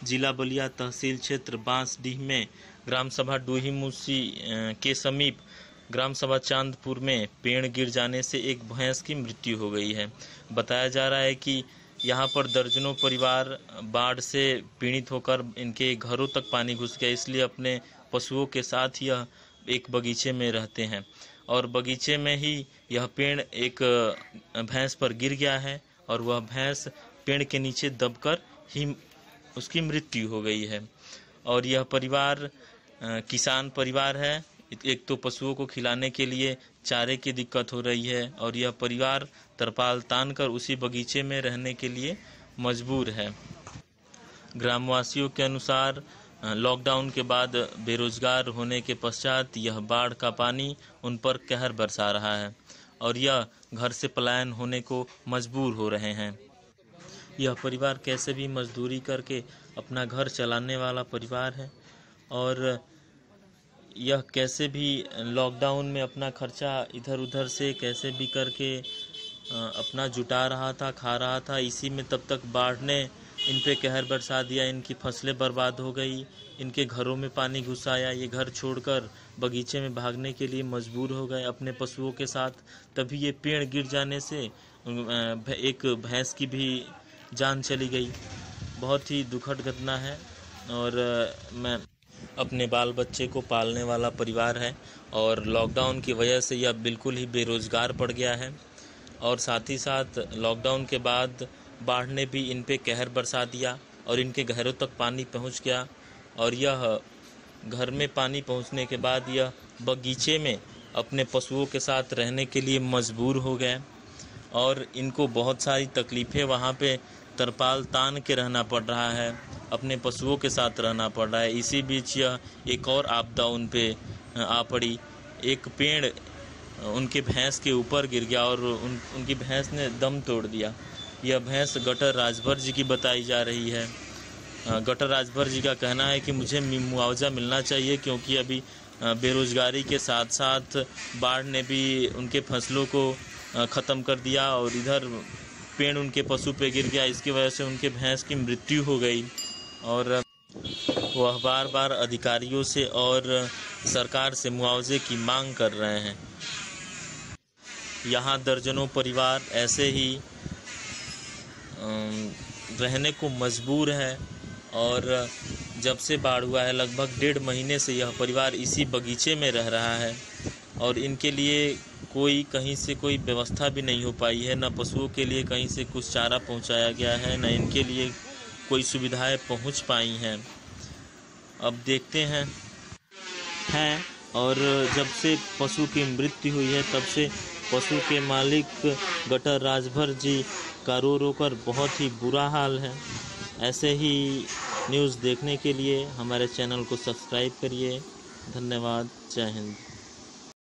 जिला बलिया तहसील क्षेत्र बांसडीह में ग्राम सभा डूही मूसी के समीप ग्राम सभा चांदपुर में पेड़ गिर जाने से एक भैंस की मृत्यु हो गई है। बताया जा रहा है कि यहाँ पर दर्जनों परिवार बाढ़ से पीड़ित होकर इनके घरों तक पानी घुस गया, इसलिए अपने पशुओं के साथ यह एक बगीचे में रहते हैं और बगीचे में ही यह पेड़ एक भैंस पर गिर गया है और वह भैंस पेड़ के नीचे दबकर ही उसकी मृत्यु हो गई है। और यह परिवार किसान परिवार है। एक तो पशुओं को खिलाने के लिए चारे की दिक्कत हो रही है और यह परिवार तरपाल तानकर उसी बगीचे में रहने के लिए मजबूर है। ग्रामवासियों के अनुसार लॉकडाउन के बाद बेरोजगार होने के पश्चात यह बाढ़ का पानी उन पर कहर बरसा रहा है और यह घर से पलायन होने को मजबूर हो रहे हैं। यह परिवार कैसे भी मजदूरी करके अपना घर चलाने वाला परिवार है और यह कैसे भी लॉकडाउन में अपना खर्चा इधर उधर से कैसे भी करके अपना जुटा रहा था, खा रहा था। इसी में तब तक बाढ़ ने इन पे कहर बरसा दिया, इनकी फसलें बर्बाद हो गई, इनके घरों में पानी घुस आया, ये घर छोड़कर बगीचे में भागने के लिए मजबूर हो गए अपने पशुओं के साथ। तभी ये पेड़ गिर जाने से एक भैंस की भी जान चली गई। बहुत ही दुखद घटना है और मैं अपने बाल बच्चे को पालने वाला परिवार है और लॉकडाउन की वजह से यह बिल्कुल ही बेरोज़गार पड़ गया है और साथ ही साथ लॉकडाउन के बाद बाढ़ ने भी इन पे कहर बरसा दिया और इनके घरों तक पानी पहुंच गया और यह घर में पानी पहुंचने के बाद यह बगीचे में अपने पशुओं के साथ रहने के लिए मजबूर हो गए और इनको बहुत सारी तकलीफ़ें वहाँ पे तरपाल तान के रहना पड़ रहा है, अपने पशुओं के साथ रहना पड़ रहा है। इसी बीच यह एक और आपदा उन पे आ पड़ी। एक पेड़ उनके भैंस के ऊपर गिर गया और उनकी भैंस ने दम तोड़ दिया। यह भैंस गटर राजभर जी की बताई जा रही है। गटर राजभर जी का कहना है कि मुझे मुआवजा मिलना चाहिए क्योंकि अभी बेरोज़गारी के साथ साथ बाढ़ ने भी उनके फसलों को ख़त्म कर दिया और इधर पेड़ उनके पशु पे गिर गया, इसकी वजह से उनके भैंस की मृत्यु हो गई और वह बार बार अधिकारियों से और सरकार से मुआवजे की मांग कर रहे हैं। यहाँ दर्जनों परिवार ऐसे ही रहने को मजबूर है और जब से बाढ़ हुआ है लगभग 1.5 महीने से यह परिवार इसी बगीचे में रह रहा है और इनके लिए कोई कहीं से कोई व्यवस्था भी नहीं हो पाई है। न पशुओं के लिए कहीं से कुछ चारा पहुंचाया गया है, न इनके लिए कोई सुविधाएं पहुंच पाई हैं। अब देखते हैं और जब से पशु की मृत्यु हुई है तब से पशु के मालिक गटर राजभर जी का रो रो कर बहुत ही बुरा हाल है। ऐसे ही न्यूज़ देखने के लिए हमारे चैनल को सब्सक्राइब करिए। धन्यवाद। जय हिंद।